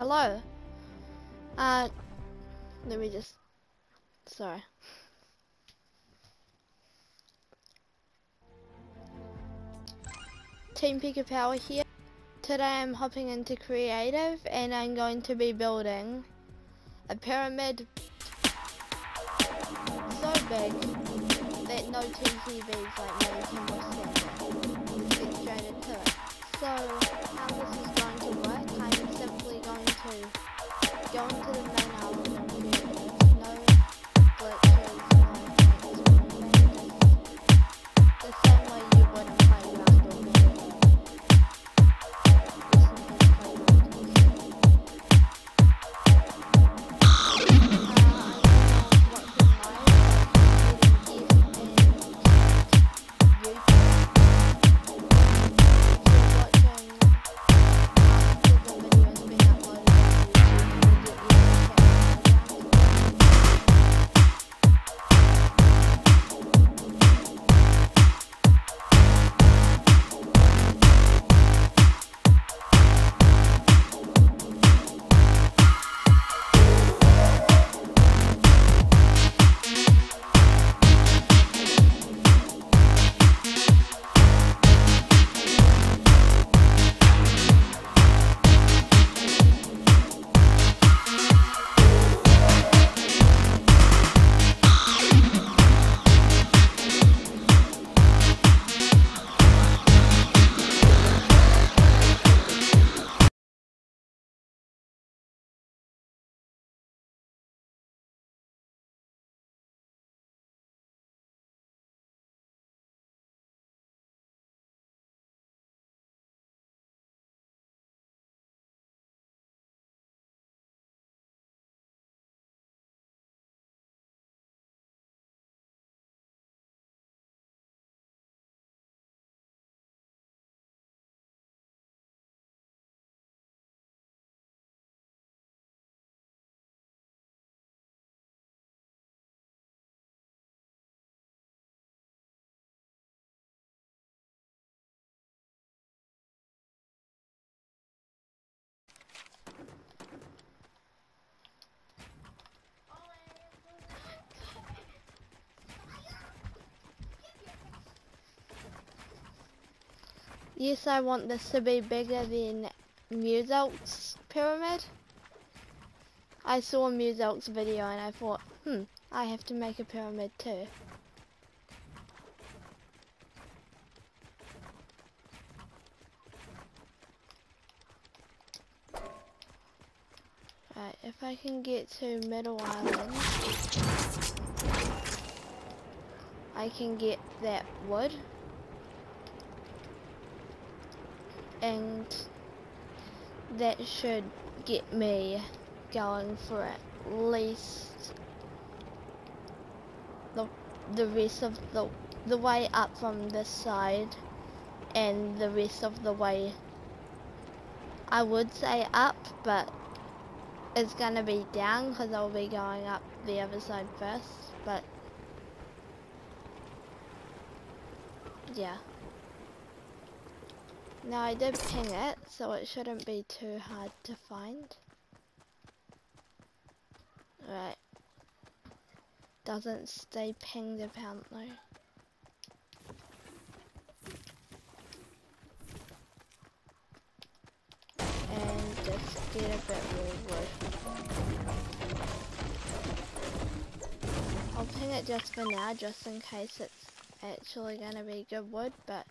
hello. Let me just, sorry. Team Pika Power here. Today I'm hopping into creative and I'm going to be building a pyramid so big that no TCVs like me can withstand it. Let's get straight into it. So how this is going to work, I'm simply going to go into the main island of creative. No glitches, no anything, just the same way you would in Playground or Video. Yes, I want this to be bigger than Muselk's pyramid. I saw Muselk's video and I thought, I have to make a pyramid too. Right, if I can get to Middle Island, I can get that wood. And that should get me going for at least the rest of the way up from this side, and the rest of the way, I would say up, but it's gonna be down because I'll be going up the other side first, but yeah. Now I did ping it, so it shouldn't be too hard to find. Right. Doesn't stay pinged apparently. And just get a bit more wood. I'll ping it just for now, just in case it's actually gonna be good wood, but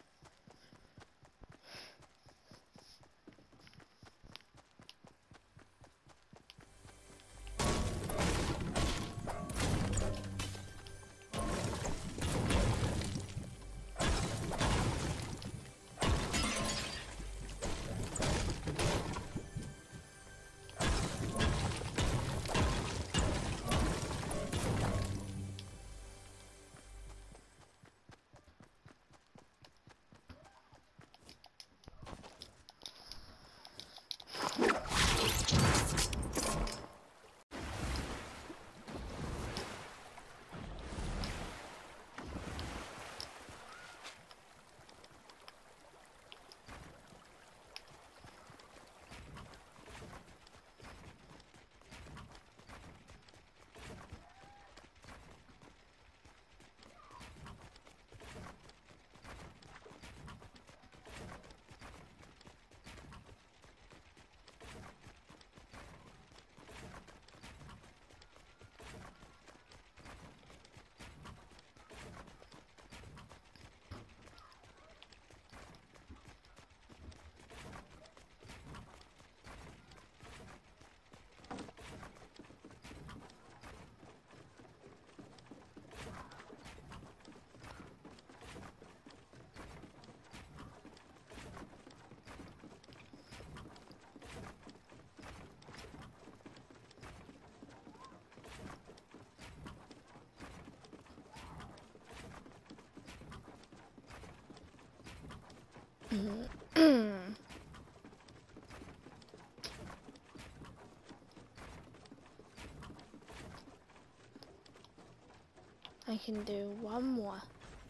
I can do one more.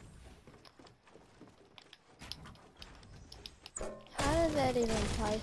How did that even place?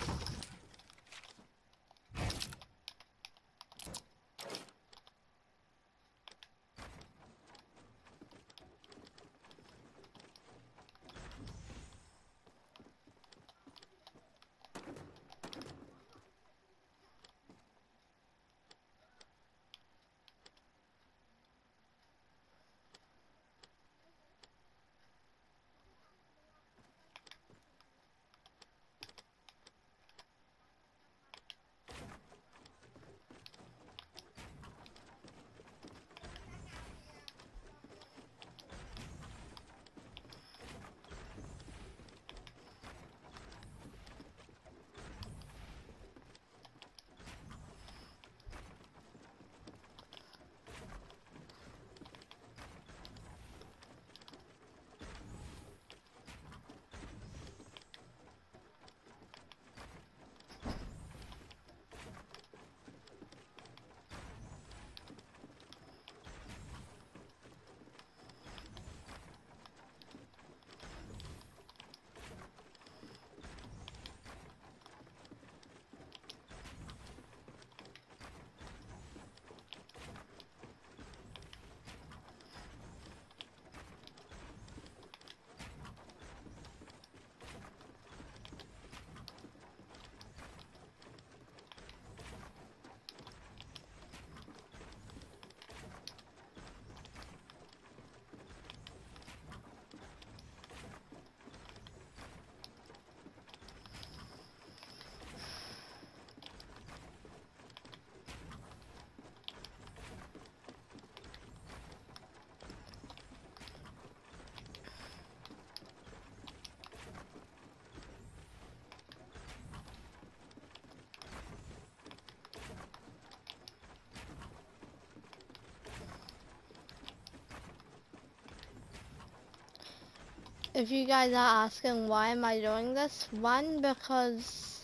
If you guys are asking why am I doing this, one, because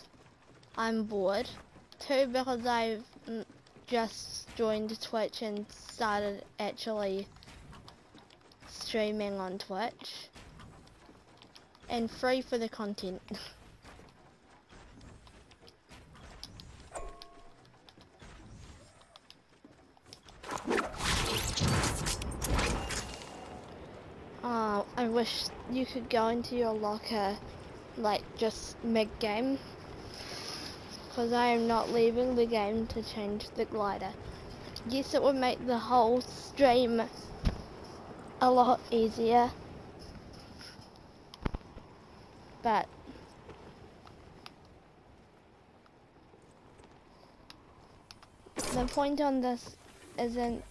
I'm bored. Two, because I've just joined Twitch and started actually streaming on Twitch. And three, for the content. I wish you could go into your locker, like, just mid-game. Because I am not leaving the game to change the glider. Yes, it would make the whole stream a lot easier. But the point on this isn't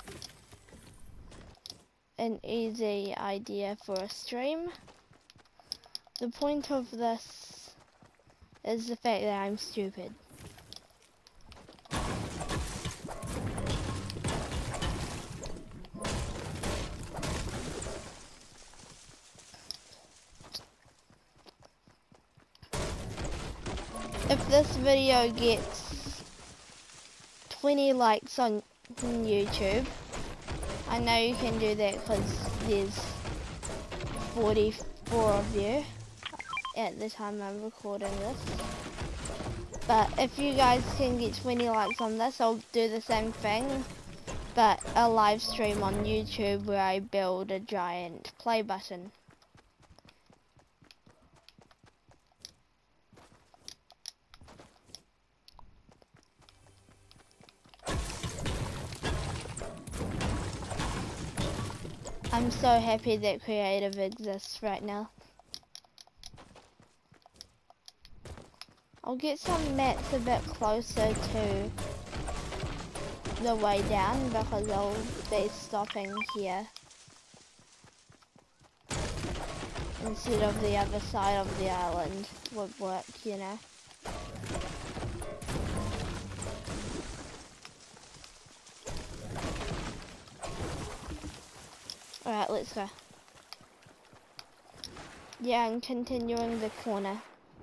an easy idea for a stream. The point of this is the fact that I'm stupid. If this video gets 20 likes on YouTube, I know you can do that because there's 44 of you at the time I'm recording this. But if you guys can get 20 likes on this, I'll do the same thing, but a live stream on YouTube where I build a giant play button. I'm so happy that creative exists right now. I'll get some mats a bit closer to the way down because I'll be stopping here instead of the other side of the island would work, you know. Alright, let's go. Yeah, I'm continuing the corner.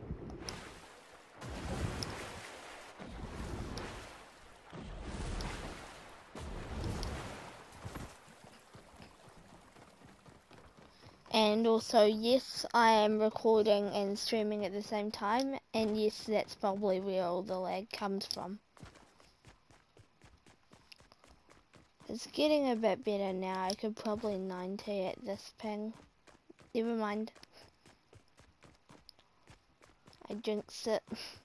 And also, yes, I am recording and streaming at the same time, and yes, that's probably where all the lag comes from. It's getting a bit better now. I could probably 90 at this ping. Never mind. I jinxed it.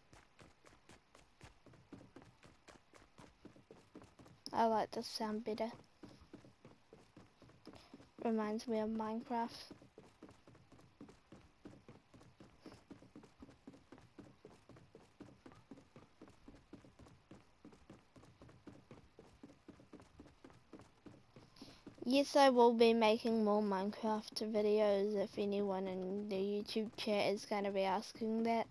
I like this sound better. Reminds me of Minecraft. Yes, I will be making more Minecraft videos if anyone in the YouTube chat is going to be asking that.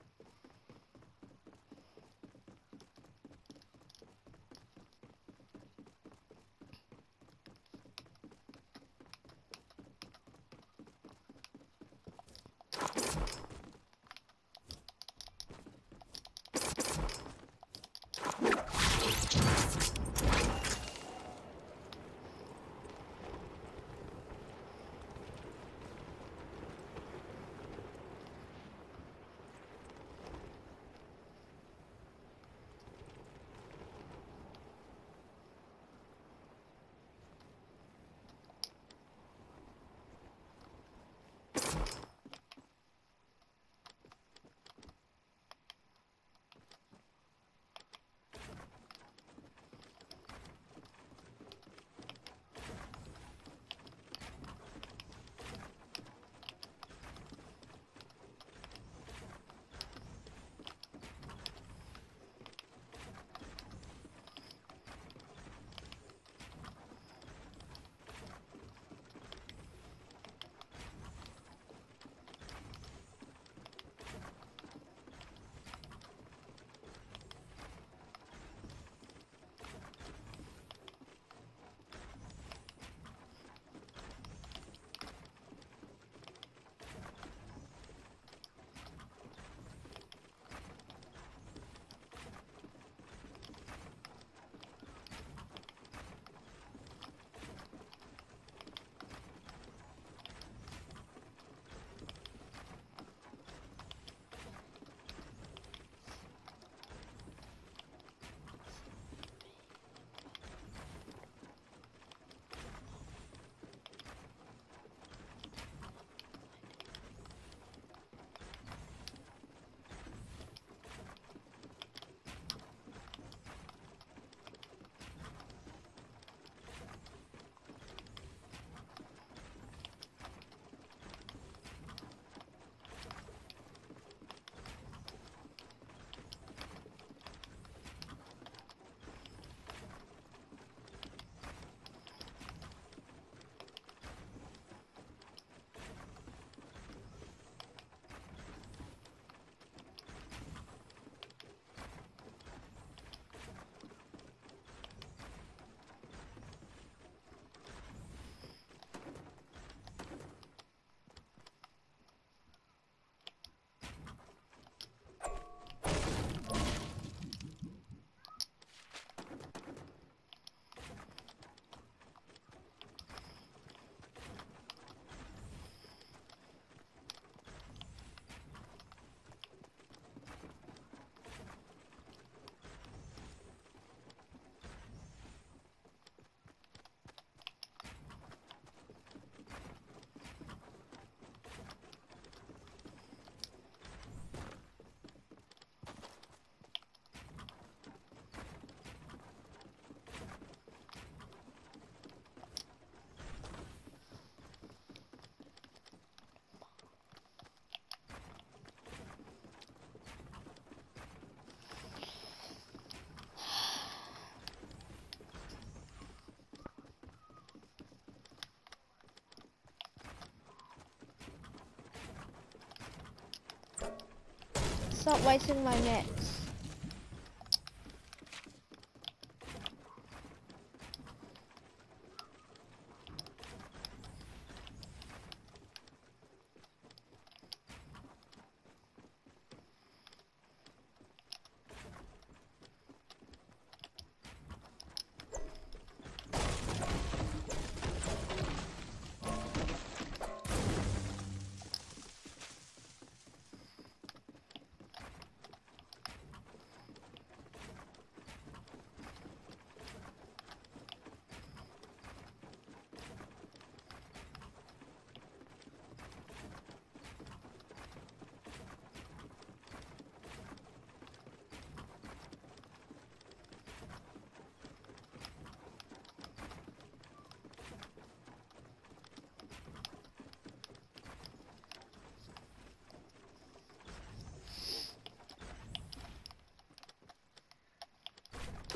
Stop wasting my nets.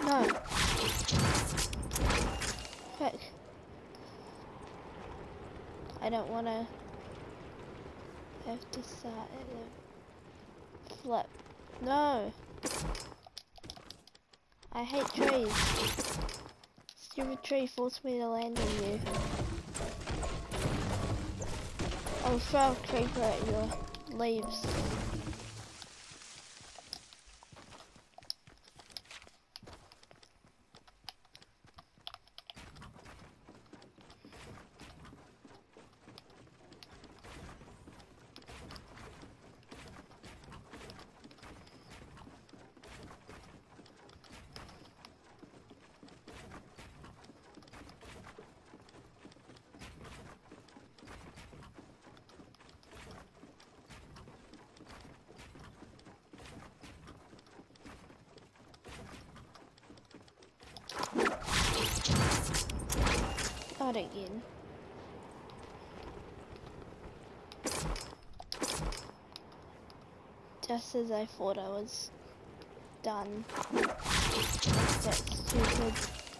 No. Heck. I don't want to have to start at a flip. No. I hate trees. Stupid tree forced me to land on you. I'll throw a creeper at your leaves. Not again. Just as I thought I was done. That's stupid.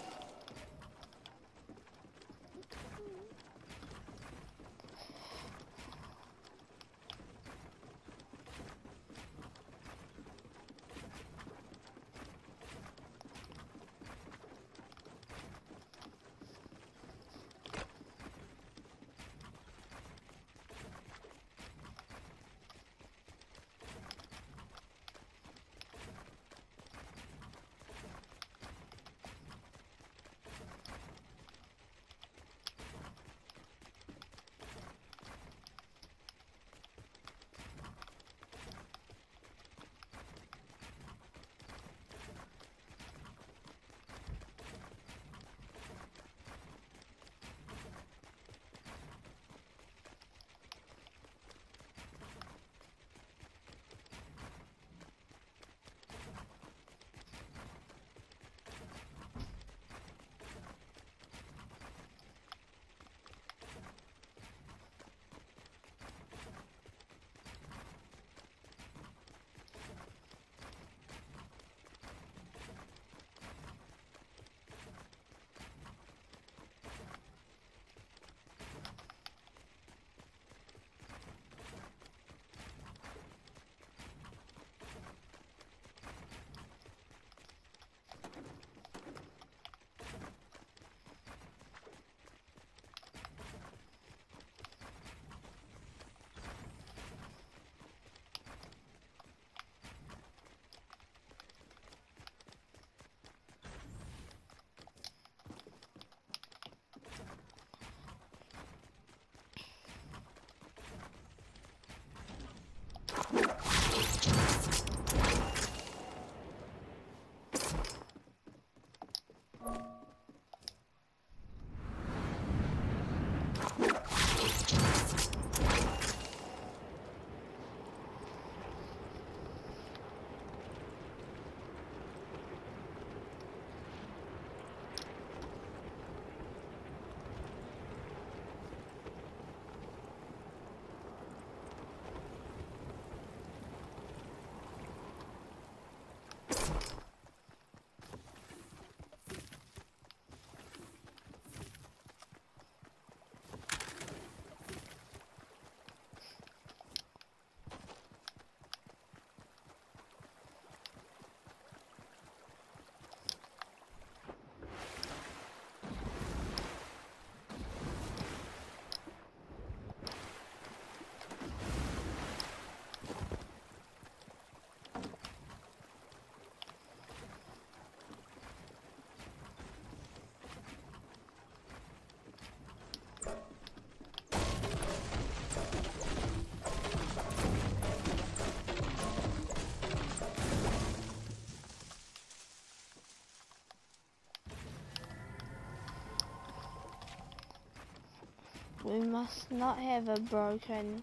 We must not have a broken,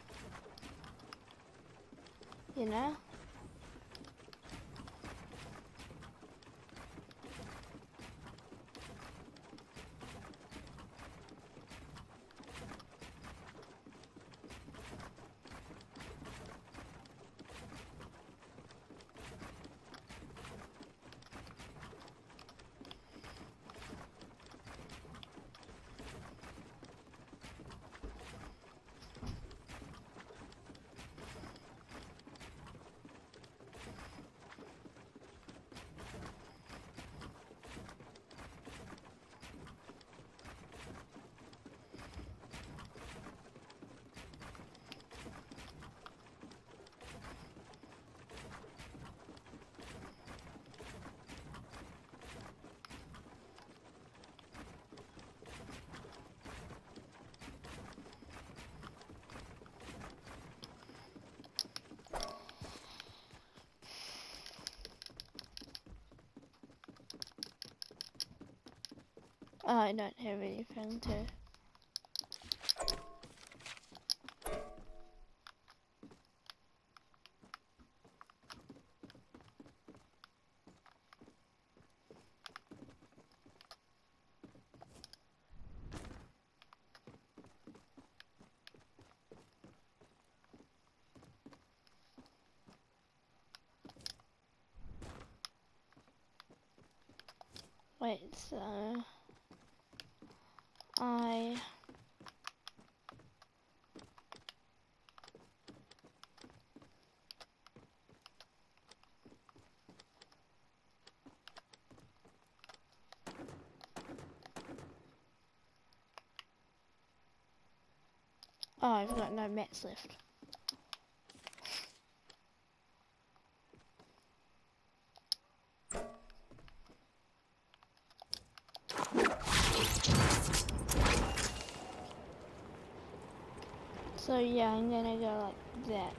you know? I don't have anything to. Wait, so I've got no mats left. So yeah, I'm gonna go like that.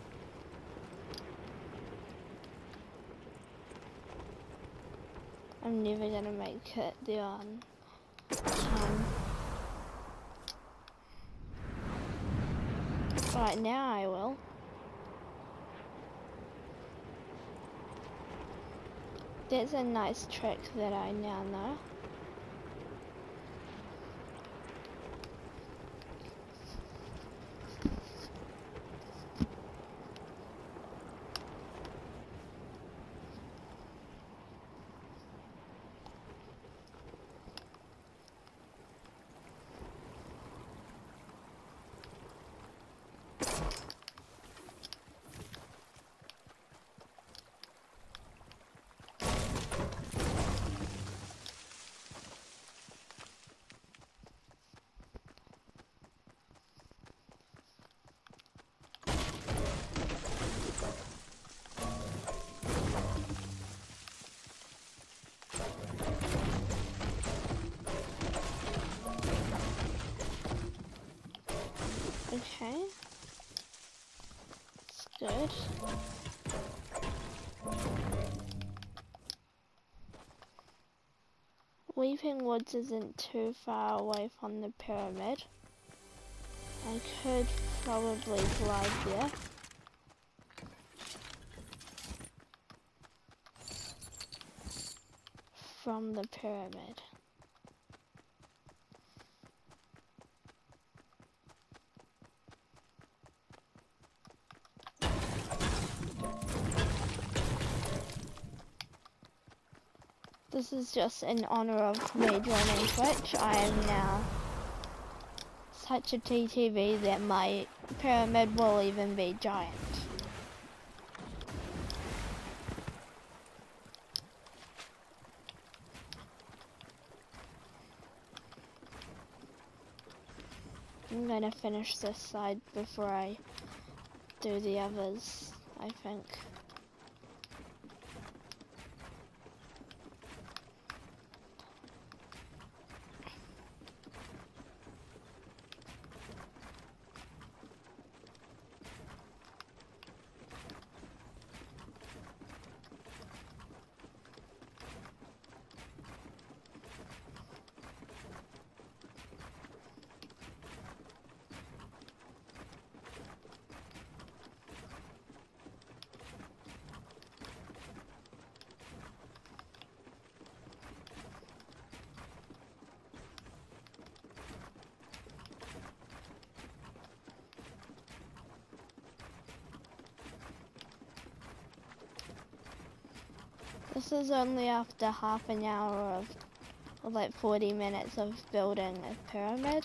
I'm never gonna make it there on time. Right now I will. That's a nice trick that I now know. Okay. That's good. Weeping Woods isn't too far away from the pyramid. I could probably glide there. From the pyramid. This is just in honor of me joining Twitch. I am now such a TTV that my pyramid will even be giant. I'm gonna finish this side before I do the others, I think. This is only after half an hour of like 40 minutes of building a pyramid.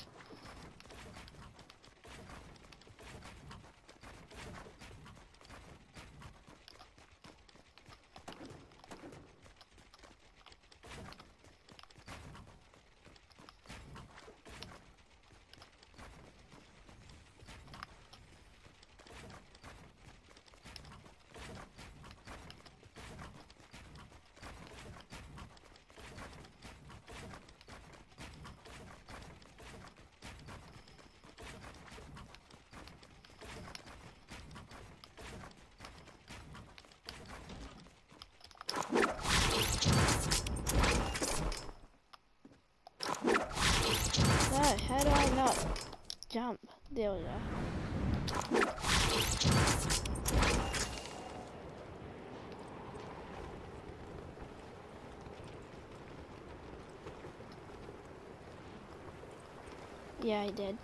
jump. There we go. Yeah, I did.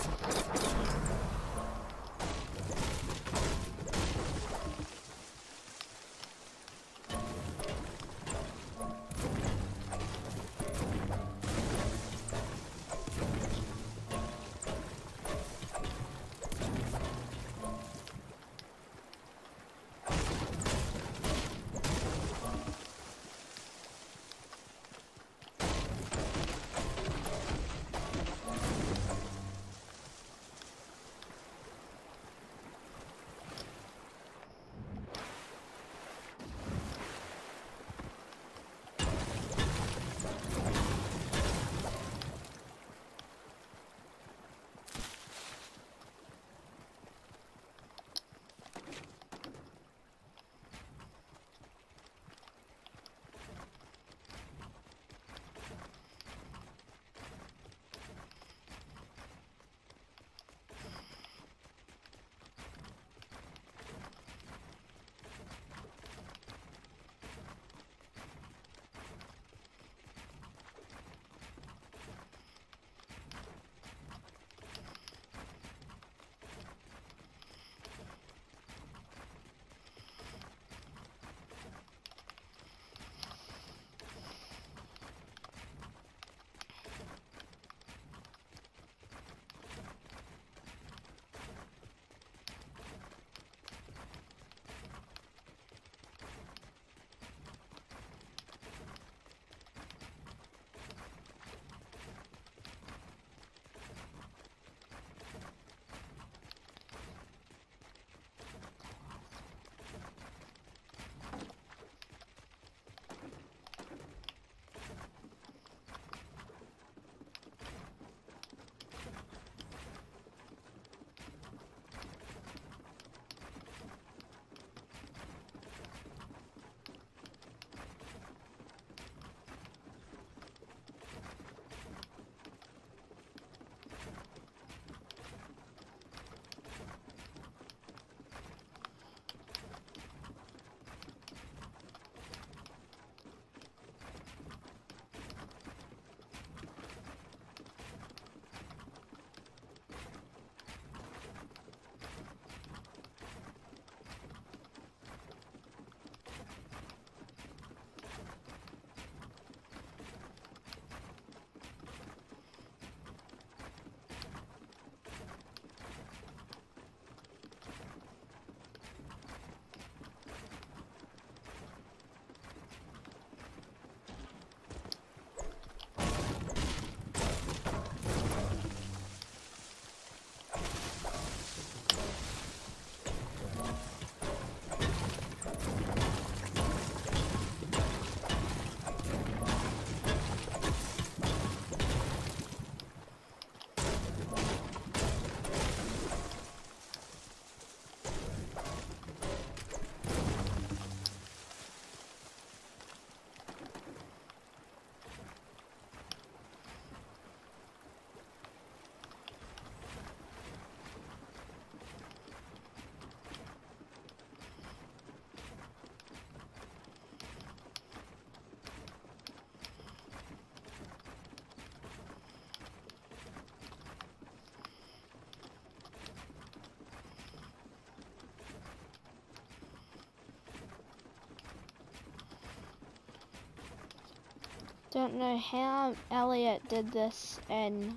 Don't know how Elliot did this in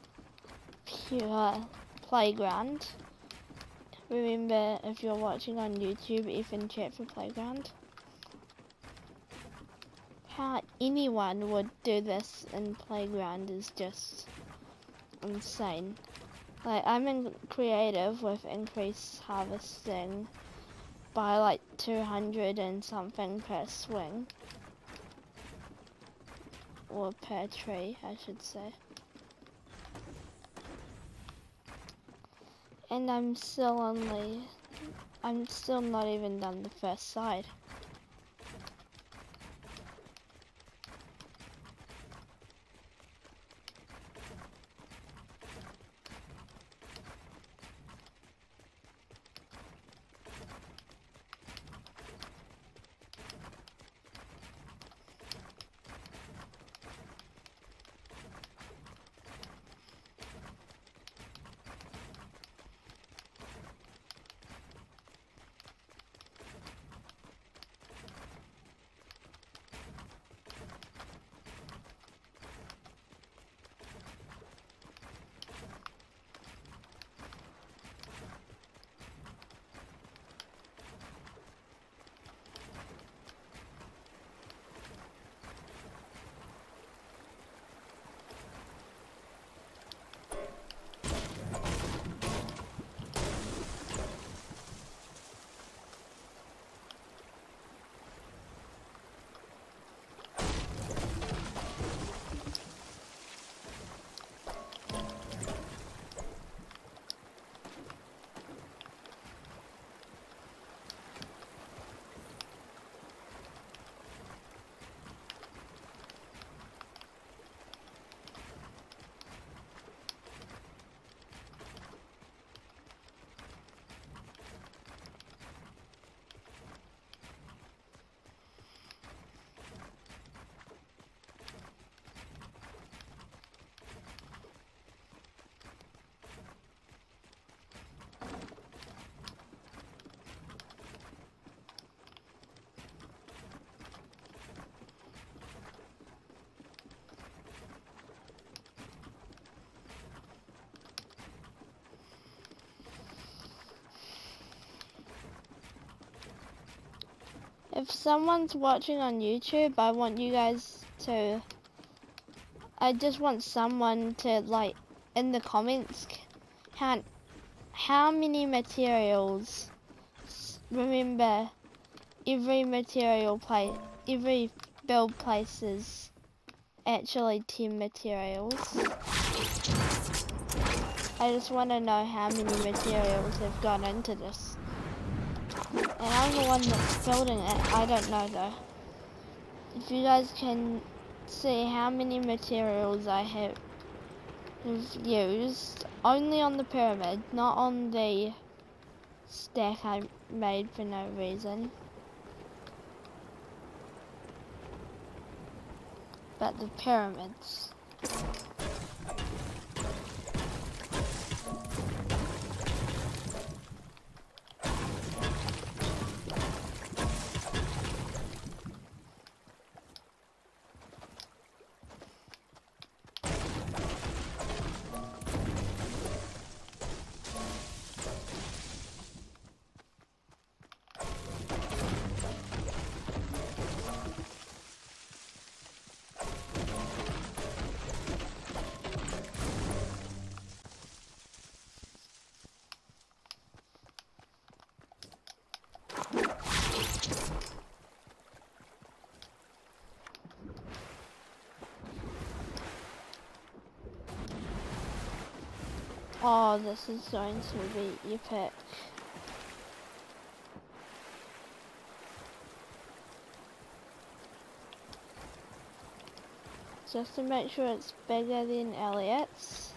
Pure Playground. Remember, if you're watching on YouTube, even chat for Playground. How anyone would do this in Playground is just insane. Like, I'm in creative with increased harvesting by like 200 and something per swing. Or per tree, I should say. And I'm still not even done the first side. If someone's watching on YouTube, I want you guys to, I just want someone to, like, in the comments, count how many materials. Remember, every every build places actually 10 materials. I just want to know how many materials have gone into this. And I'm the one that's building it, I don't know though. If you guys can see how many materials I have used, only on the pyramid, not on the stack I made for no reason. But the pyramids. Oh, this is going to be epic. Just to make sure it's bigger than Elliot's.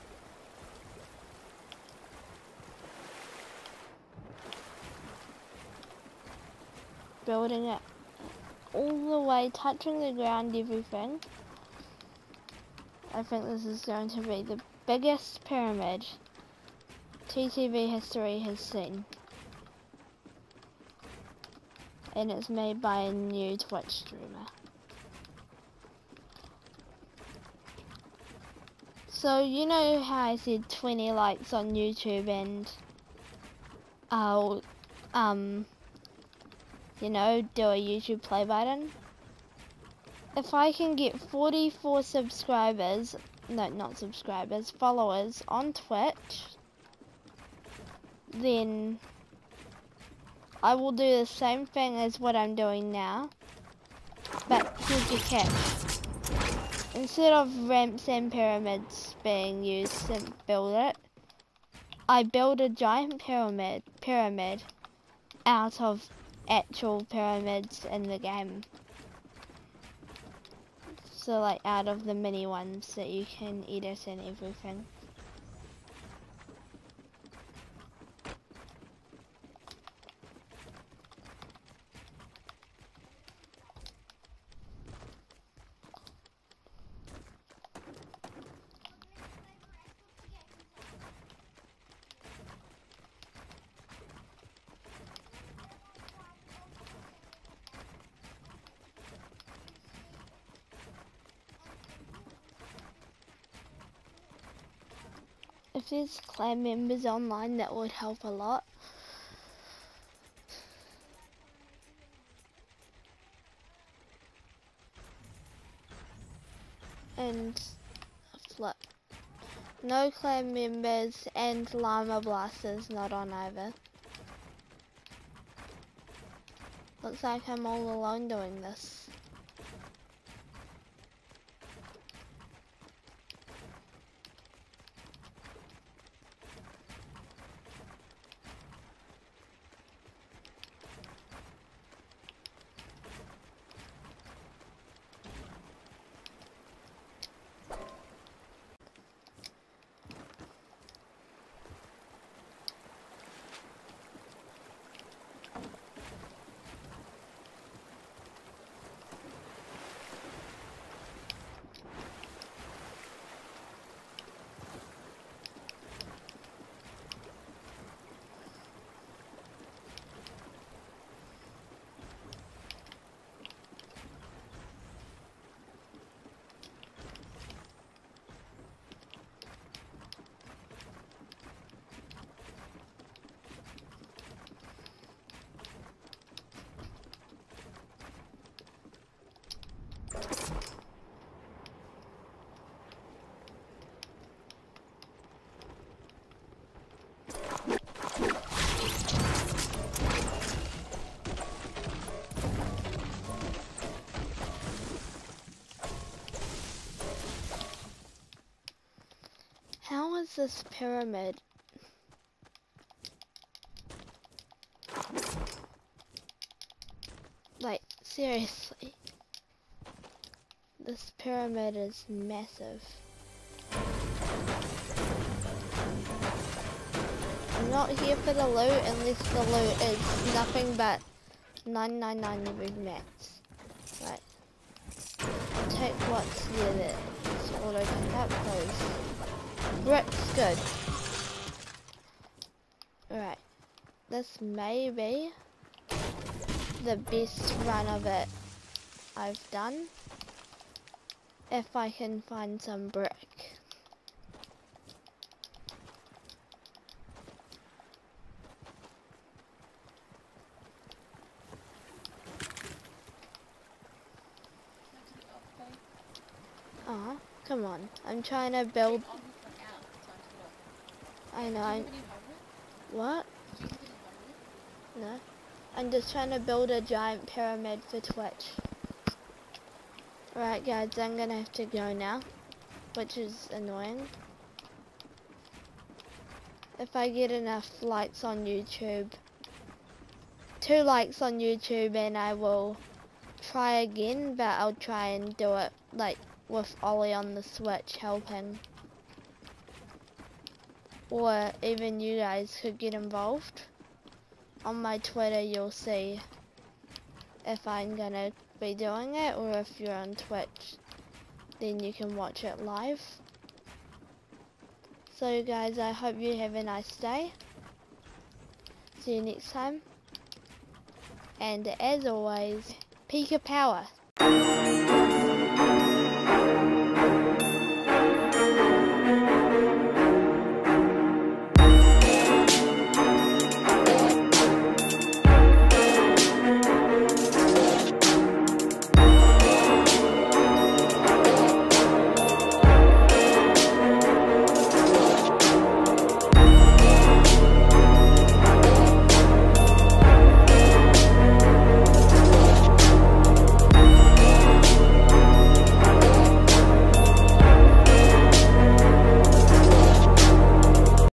Building it all the way, touching the ground, everything. I think this is going to be the biggest pyramid TTV history has seen. And it's made by a new Twitch streamer. So you know how I said 20 likes on YouTube and I'll you know, do a YouTube play button? If I can get 44 subscribers, no, not subscribers, followers on Twitch, then I will do the same thing as what I'm doing now. But here's the catch. Instead of ramps and pyramids being used to build it, I build a giant pyramid out of actual pyramids in the game. So like out of the mini ones that you can edit and everything. If there's clan members online, that would help a lot. And flip. No clan members and Llama Blaster's not on either. Looks like I'm all alone doing this. this pyramid? Like, seriously. This pyramid is massive. I'm not here for the loot unless the loot is nothing but 999 red mats. Right. I'll take what's near there. It's auto pick up because brick's good. Alright. This may be the best run of it I've done. If I can find some brick. Come on. I'm trying to build. I know. What? No. I'm just trying to build a giant pyramid for Twitch. Alright guys, I'm gonna have to go now, which is annoying. If I get enough likes on YouTube, 2 likes on YouTube, and I will try again, but I'll try and do it like with Ollie on the Switch helping. Or even you guys could get involved. On my Twitter you'll see if I'm gonna be doing it, or if you're on Twitch then you can watch it live. So guys, I hope you have a nice day. See you next time. And as always, Pika Power.